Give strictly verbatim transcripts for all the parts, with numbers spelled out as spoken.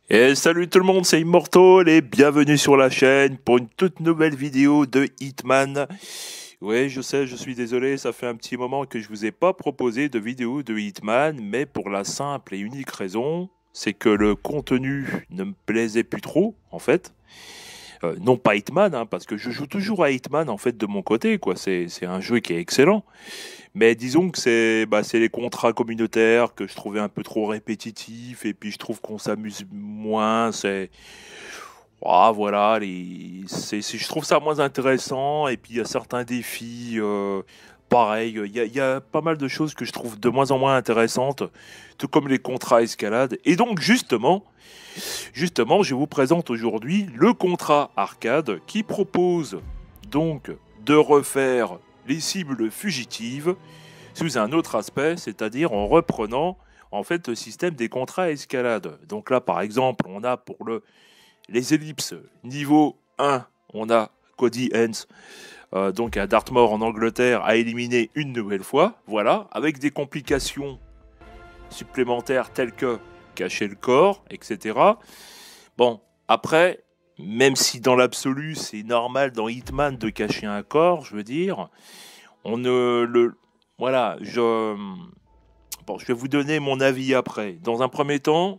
Et salut tout le monde, c'est Immortal et bienvenue sur la chaîne pour une toute nouvelle vidéo de Hitman. Ouais, je sais, je suis désolé, ça fait un petit moment que je vous ai pas proposé de vidéo de Hitman, mais pour la simple et unique raison, c'est que le contenu ne me plaisait plus trop, en fait. Euh, non pas Hitman, hein, parce que je joue toujours à Hitman, en fait, de mon côté, quoi. C'est, c'est un jeu qui est excellent. Mais disons que c'est bah, c'est les contrats communautaires que je trouvais un peu trop répétitifs et puis je trouve qu'on s'amuse moins. C'est ah, voilà, les... c'est, c'est- je trouve ça moins intéressant et puis il y a certains défis. Euh, pareil, il y a, il y a pas mal de choses que je trouve de moins en moins intéressantes, tout comme les contrats escalade. Et donc justement, justement, je vous présente aujourd'hui le contrat arcade qui propose donc de refaire les cibles fugitives sous un autre aspect, c'est-à-dire en reprenant en fait le système des contrats escalade. Donc là, par exemple, on a pour le, les ellipses niveau un, on a Cody Hens, euh, donc à Dartmoor en Angleterre, à éliminer une nouvelle fois, voilà, avec des complications supplémentaires telles que cacher le corps, et cetera. Bon, après, même si dans l'absolu c'est normal dans Hitman de cacher un corps, je veux dire, on ne le, voilà, je, bon, je vais vous donner mon avis après. Dans un premier temps,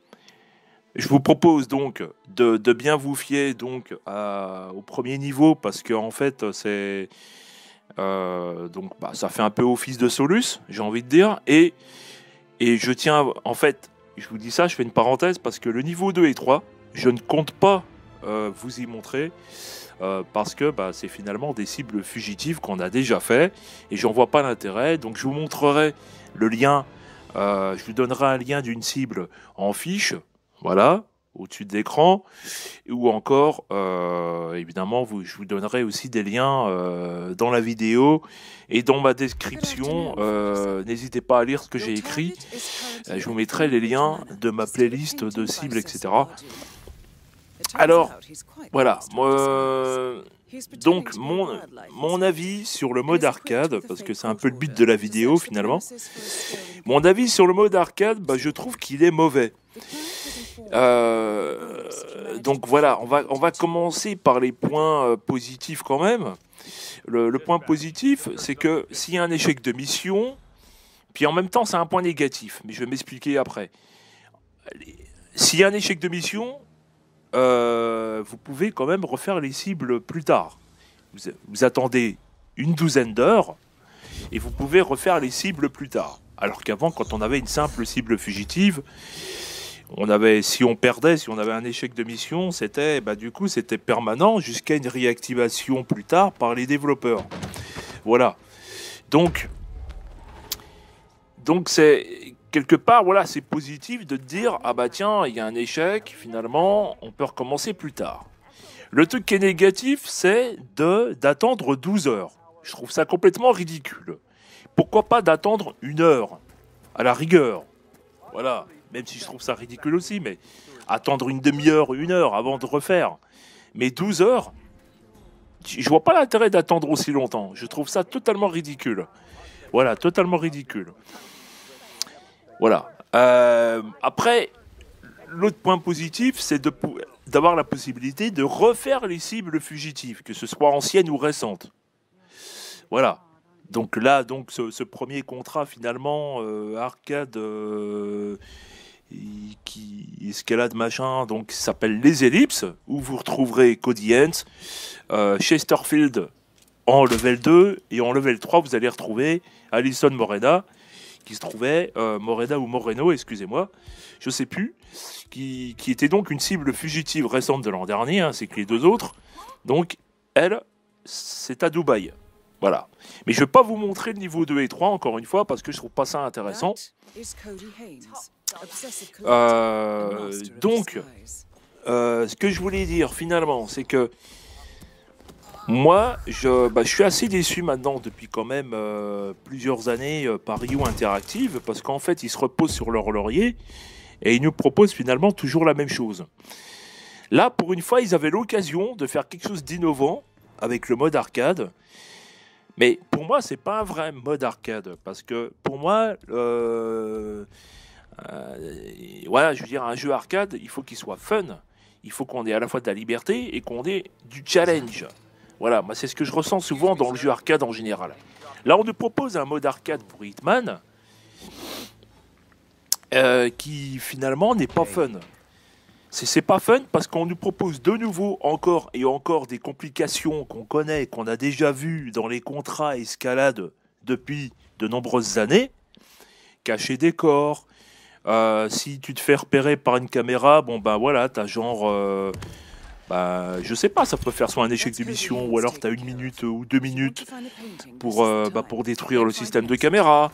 je vous propose donc de, de bien vous fier donc à- au premier niveau parce que en fait c'est euh, donc bah, ça fait un peu office de Solus, j'ai envie de dire, et et je tiens en fait, je vous dis ça, je fais une parenthèse parce que le niveau deux et trois, je ne compte pas euh, vous y montrer euh, parce que bah, c'est finalement des cibles fugitives qu'on a déjà fait et j'en vois pas l'intérêt. Donc je vous montrerai le lien, euh, je vous donnerai un lien d'une cible en fiche, voilà, au-dessus de l'écran, ou encore, euh, évidemment, vous, je vous donnerai aussi des liens euh, dans la vidéo et dans ma description. Euh, n'hésitez pas à lire ce que j'ai écrit. Euh, je vous mettrai les liens de ma playlist de cibles, et cetera. Alors, voilà, moi, donc mon, mon avis sur le mode arcade, parce que c'est un peu le but de la vidéo finalement, mon avis sur le mode arcade, bah, je trouve qu'il est mauvais. Euh, donc voilà, on va, on va commencer par les points euh, positifs quand même. Le, le point positif, c'est que s'il y a un échec de mission, puis en même temps c'est un point négatif, mais je vais m'expliquer après. S'il y a un échec de mission, euh, vous pouvez quand même refaire les cibles plus tard. Vous, vous attendez une douzaine d'heures et vous pouvez refaire les cibles plus tard. Alors qu'avant, quand on avait une simple cible fugitive, on avait, si on perdait, si on avait un échec de mission, c'était, bah, du coup, c'était permanent jusqu'à une réactivation plus tard par les développeurs. Voilà. Donc, donc c'est quelque part, voilà, c'est positif de dire, ah bah tiens, il y a un échec, finalement, on peut recommencer plus tard. Le truc qui est négatif, c'est de d'attendre douze heures. Je trouve ça complètement ridicule. Pourquoi pas d'attendre une heure, à la rigueur. Voilà. Même si je trouve ça ridicule aussi, mais attendre une demi-heure, une heure avant de refaire. Mais douze heures, je vois pas l'intérêt d'attendre aussi longtemps. Je trouve ça totalement ridicule. Voilà, totalement ridicule. Voilà. Euh, après, l'autre point positif, c'est de, d'avoir la possibilité de refaire les cibles fugitives, que ce soit anciennes ou récentes. Voilà. Donc là, donc ce, ce premier contrat finalement euh, arcade euh, qui escalade machin, donc s'appelle Les Ellipses, où vous retrouverez Cody Hens, euh, Chesterfield en level deux et en level trois vous allez retrouver Alison Morena qui se trouvait euh, Morena ou Moreno, excusez-moi, je sais plus, qui, qui était donc une cible fugitive récente de l'an dernier, hein, c'est que les deux autres, donc elle, c'est à Dubaï. Voilà. Mais je ne vais pas vous montrer le niveau deux et trois, encore une fois, parce que je trouve pas ça intéressant. Euh, donc, euh, ce que je voulais dire, finalement, c'est que moi, je, bah, je suis assez déçu maintenant, depuis quand même euh, plusieurs années, euh, par Rio Interactive, parce qu'en fait, ils se reposent sur leur laurier, et ils nous proposent finalement toujours la même chose. Là, pour une fois, ils avaient l'occasion de faire quelque chose d'innovant, avec le mode arcade. Mais pour moi, c'est pas un vrai mode arcade, parce que pour moi, euh, Euh, voilà, je veux dire, un jeu arcade, il faut qu'il soit fun. Il faut qu'on ait à la fois de la liberté et qu'on ait du challenge. Voilà, moi c'est ce que je ressens souvent dans le jeu arcade en général. Là, on nous propose un mode arcade pour Hitman euh, qui finalement n'est pas fun. C'est pas fun parce qu'on nous propose de nouveau encore et encore des complications qu'on connaît, qu'on a déjà vues dans les contrats escalade depuis de nombreuses années. Cacher des corps, euh, si tu te fais repérer par une caméra, bon ben voilà, t'as genre, euh, bah, je sais pas, ça peut faire soit un échec de mission ou alors t'as une minute ou deux minutes pour, euh, bah, pour détruire le système de caméra,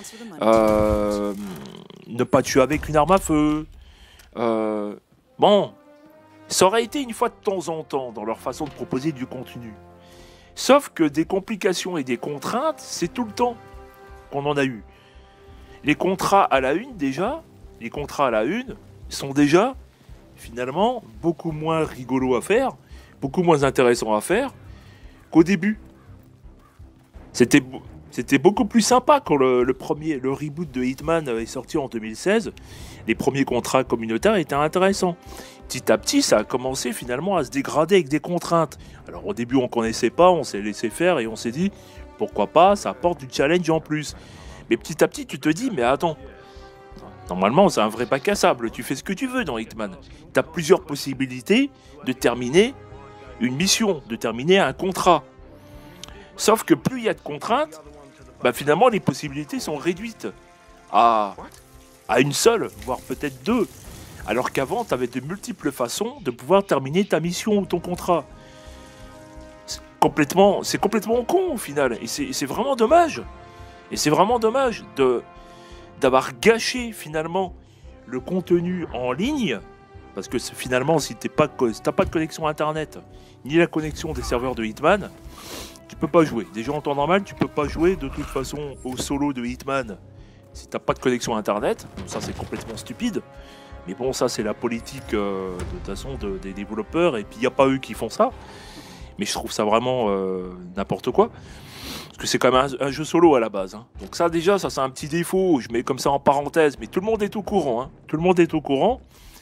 euh, ne pas tuer avec une arme à feu. Euh, Bon, ça aurait été une fois de temps en temps dans leur façon de proposer du contenu. Sauf que des complications et des contraintes, c'est tout le temps qu'on en a eu. Les contrats à la une déjà, les contrats à la une sont déjà finalement beaucoup moins rigolos à faire, beaucoup moins intéressants à faire qu'au début. C'était C'était beaucoup plus sympa quand le, le premier, le reboot de Hitman est sorti en deux mille seize. Les premiers contrats communautaires étaient intéressants. Petit à petit, ça a commencé finalement à se dégrader avec des contraintes. Alors au début, on connaissait pas, on s'est laissé faire et on s'est dit pourquoi pas, ça apporte du challenge en plus. Mais petit à petit, tu te dis mais attends, normalement c'est un vrai bac à sable, tu fais ce que tu veux dans Hitman. Tu as plusieurs possibilités de terminer une mission, de terminer un contrat. Sauf que plus il y a de contraintes, bah finalement les possibilités sont réduites à, à une seule, voire peut-être deux. Alors qu'avant, tu avais de multiples façons de pouvoir terminer ta mission ou ton contrat. C'est complètement, c'est complètement con au final. Et c'est vraiment dommage. Et c'est vraiment dommage de d'avoir gâché finalement le contenu en ligne. Parce que finalement, si tu n'as pas de connexion internet, ni la connexion des serveurs de Hitman, tu peux pas jouer. Déjà en temps normal, tu peux pas jouer de toute façon au solo de Hitman si t'as pas de connexion internet. Ça c'est complètement stupide. Mais bon, ça c'est la politique euh, de toute façon de, des développeurs et puis il n'y a pas eux qui font ça. Mais je trouve ça vraiment euh, n'importe quoi. Parce que c'est quand même un, un jeu solo à la base. Hein. Donc ça déjà, ça c'est un petit défaut. Je mets comme ça en parenthèse. Mais tout le monde est au courant. Hein. Tout le monde est au courant.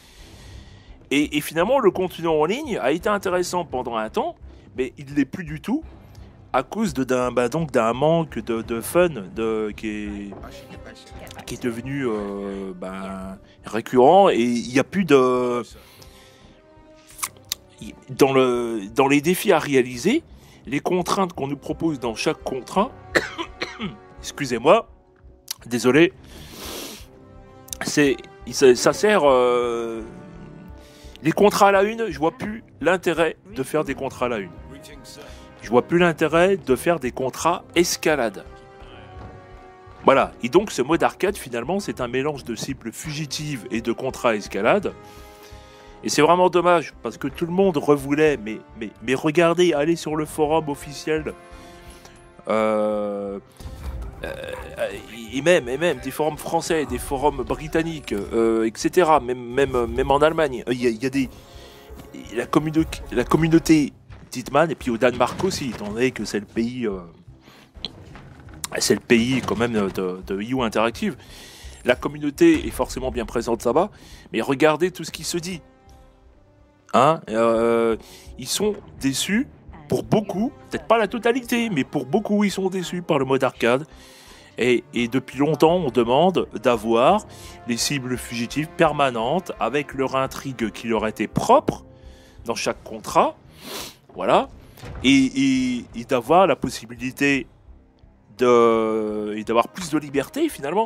Et, et finalement, le contenu en ligne a été intéressant pendant un temps. Mais il ne l'est plus du tout. À cause d'un bah donc d'un manque de, de fun de, qui, est, qui est devenu euh, bah, récurrent et il n'y a plus de dans, le, dans les défis à réaliser, les contraintes qu'on nous propose dans chaque contrat, excusez-moi, désolé, c'est ça, ça sert euh, les contrats à la une, je vois plus l'intérêt de faire des contrats à la une. Je vois plus l'intérêt de faire des contrats escalade. Voilà. Et donc, ce mode arcade, finalement, c'est un mélange de cibles fugitives et de contrats escalade. Et c'est vraiment dommage, parce que tout le monde revoulait, mais, mais, mais regardez, allez sur le forum officiel, euh, euh, et, même, et même des forums français, des forums britanniques, euh, et cetera. Même, même, même en Allemagne. Il y a, il y a des... La, commune, la communauté... Hitman, et puis au Danemark aussi, étant donné que c'est le pays, euh, c'est le pays quand même de, de I O Interactive. La communauté est forcément bien présente là-bas, mais regardez tout ce qui se dit. Hein, euh, ils sont déçus pour beaucoup, peut-être pas la totalité, mais pour beaucoup, ils sont déçus par le mode arcade. Et, et depuis longtemps, on demande d'avoir les cibles fugitives permanentes avec leur intrigue qui leur était propre dans chaque contrat. Voilà, et, et, et d'avoir la possibilité de, et d'avoir plus de liberté finalement,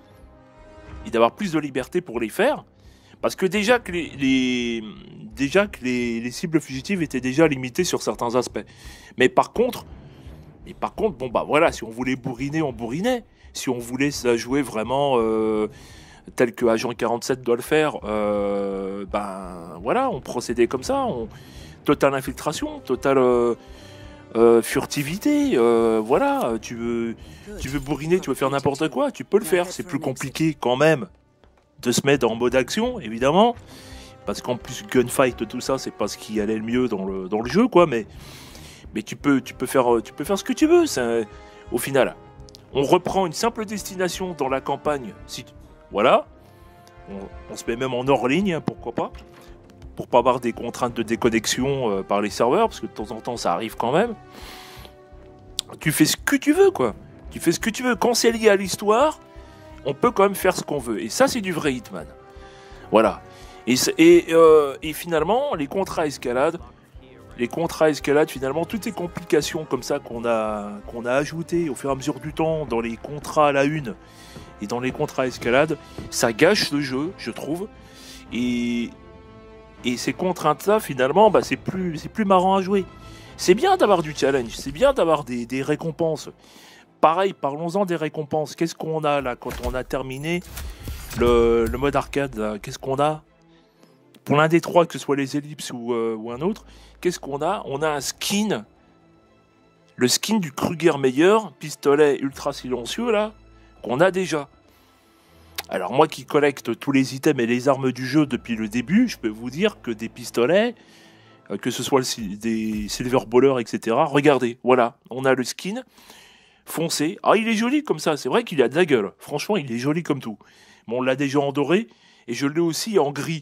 et d'avoir plus de liberté pour les faire, parce que déjà que les, les déjà que les, les cibles fugitives étaient déjà limitées sur certains aspects, mais par contre, mais par contre, bon bah voilà, si on voulait bourriner, on bourrinait, si on voulait ça jouer vraiment euh, tel que Agent quarante-sept doit le faire, euh, ben voilà, on procédait comme ça, on totale infiltration, totale euh, euh, furtivité, euh, voilà, tu veux, tu veux bourriner, tu veux faire n'importe quoi, tu peux le faire, c'est plus compliqué quand même de se mettre en mode action, évidemment, parce qu'en plus gunfight, tout ça, c'est pas ce qui allait le mieux dans le, dans le jeu, quoi, mais, mais tu, peux, tu, peux faire, tu peux faire ce que tu veux, au final. On reprend une simple destination dans la campagne, si, voilà, on, on se met même en hors ligne, hein, pourquoi pas, pour pas avoir des contraintes de déconnexion euh, par les serveurs, parce que de temps en temps ça arrive quand même. Tu fais ce que tu veux, quoi. Tu fais ce que tu veux. Quand c'est lié à l'histoire, on peut quand même faire ce qu'on veut. Et ça, c'est du vrai Hitman. Voilà. Et, et, euh, et finalement, les contrats escalade, les contrats escalade, finalement, toutes ces complications comme ça qu'on a, qu'on a ajoutées au fur et à mesure du temps dans les contrats à la une et dans les contrats escalade, ça gâche le jeu, je trouve. Et, et ces contraintes-là, finalement, bah, c'est plus, c'est plus marrant à jouer. C'est bien d'avoir du challenge, c'est bien d'avoir des, des récompenses. Pareil, parlons-en des récompenses. Qu'est-ce qu'on a là quand on a terminé le, le mode arcade? Qu'est-ce qu'on a? Pour l'un des trois, que ce soit les ellipses ou, euh, ou un autre, qu'est-ce qu'on a? On a un skin, le skin du Krüger-Meyer, pistolet ultra silencieux là, qu'on a déjà. Alors moi qui collecte tous les items et les armes du jeu depuis le début, je peux vous dire que des pistolets, euh, que ce soit le, des Silver Ballers, et cetera. Regardez, voilà, on a le skin foncé. Ah, il est joli comme ça, c'est vrai qu'il a de la gueule. Franchement, il est joli comme tout. Bon, on l'a déjà en doré, et je l'ai aussi en gris.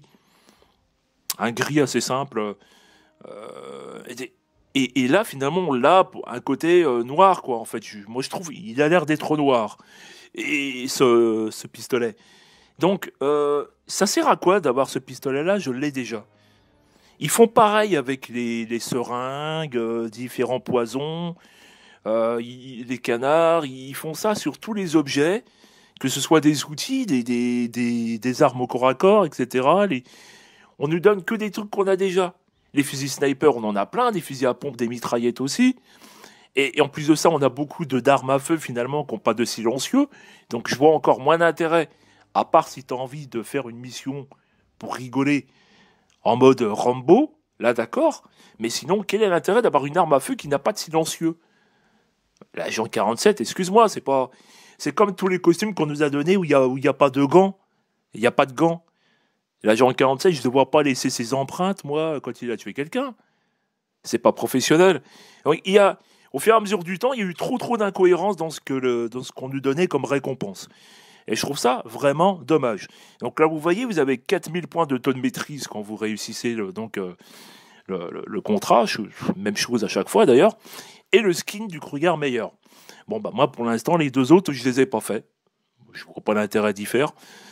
Un gris assez simple. Euh, et, et, et là, finalement, on l'a un côté euh, noir, quoi, en fait. Je, moi, je trouve il a l'air d'être noir. Et ce, ce pistolet. Donc, euh, ça sert à quoi d'avoir ce pistolet-là? Je l'ai déjà. Ils font pareil avec les, les seringues, euh, différents poisons, euh, ils, les canards. Ils font ça sur tous les objets, que ce soit des outils, des, des, des, des armes au corps à corps, et cetera. Les, on nous donne que des trucs qu'on a déjà. Les fusils sniper, on en a plein, des fusils à pompe, des mitraillettes aussi. Et, et en plus de ça, on a beaucoup de d'armes à feu finalement qui n'ont pas de silencieux. Donc je vois encore moins d'intérêt, à part si tu as envie de faire une mission pour rigoler en mode Rambo, là d'accord. Mais sinon, quel est l'intérêt d'avoir une arme à feu qui n'a pas de silencieux? L'agent quarante-sept, excuse-moi, c'est pas, c'est comme tous les costumes qu'on nous a donnés où il n'y a, où y a pas de gants. Il n'y a pas de gants. L'agent quarante-sept, je ne vois pas laisser ses empreintes, moi, quand il a tué quelqu'un. C'est pas professionnel. Donc, il y a, au fur et à mesure du temps, il y a eu trop trop d'incohérences dans ce que le, dans ce qu'on nous donnait comme récompense. Et je trouve ça vraiment dommage. Donc là, vous voyez, vous avez quatre mille points de taux de maîtrise quand vous réussissez le, donc, euh, le, le, le contrat. Même chose à chaque fois d'ailleurs. Et le skin du Krüger-Meyer. Bon, bah moi, pour l'instant, les deux autres, je les ai pas faits. Je vois pas l'intérêt d'y faire.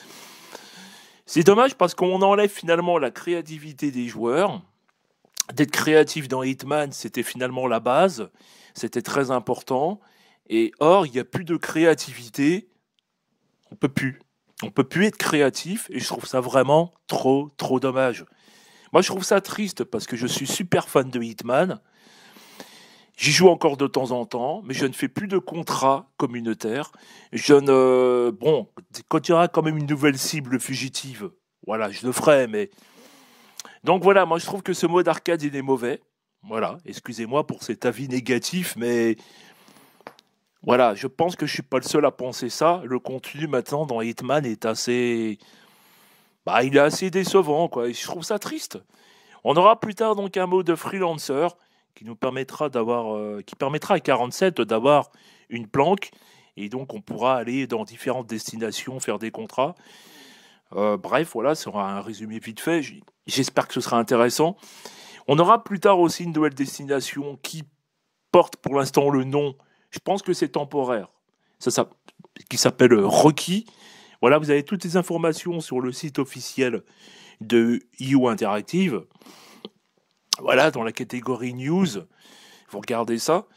C'est dommage parce qu'on enlève finalement la créativité des joueurs. D'être créatif dans Hitman, c'était finalement la base. C'était très important. Et or, il n'y a plus de créativité. On peut plus. On peut plus être créatif. Et je trouve ça vraiment trop, trop dommage. Moi, je trouve ça triste parce que je suis super fan de Hitman. J'y joue encore de temps en temps, mais je ne fais plus de contrat communautaire. Je ne... Bon, quand il y aura quand même une nouvelle cible fugitive, voilà, je le ferai, mais... Donc voilà, moi je trouve que ce mode arcade, il est mauvais. Voilà, excusez-moi pour cet avis négatif, mais... Voilà, je pense que je suis pas le seul à penser ça. Le contenu maintenant dans Hitman est assez... Bah, il est assez décevant, quoi, et je trouve ça triste. On aura plus tard donc un mode freelancer qui nous permettra d'avoir, euh, qui permettra à quarante-sept d'avoir une planque, et donc on pourra aller dans différentes destinations, faire des contrats. Euh, bref, voilà, ce sera un résumé vite fait. J'espère que ce sera intéressant. On aura plus tard aussi une nouvelle destination qui porte pour l'instant le nom, je pense que c'est temporaire, ça, ça, qui s'appelle Rocky. Voilà, vous avez toutes les informations sur le site officiel de I O Interactive. Voilà, dans la catégorie news, vous regardez ça.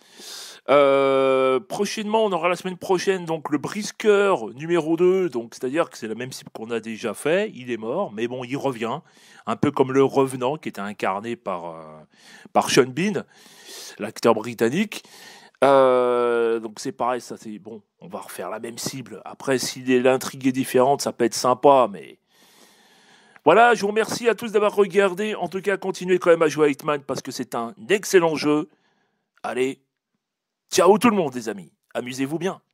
Euh, prochainement, on aura la semaine prochaine donc le brisqueur numéro deux, donc c'est-à-dire que c'est la même cible qu'on a déjà fait. Il est mort, mais bon, il revient, un peu comme le Revenant qui était incarné par euh, par Sean Bean, l'acteur britannique. Euh, donc c'est pareil, ça c'est bon. On va refaire la même cible. Après, si l'intrigue est différente, ça peut être sympa, mais voilà, je vous remercie à tous d'avoir regardé. En tout cas, continuez quand même à jouer à Hitman parce que c'est un excellent jeu. Allez, ciao tout le monde, les amis. Amusez-vous bien.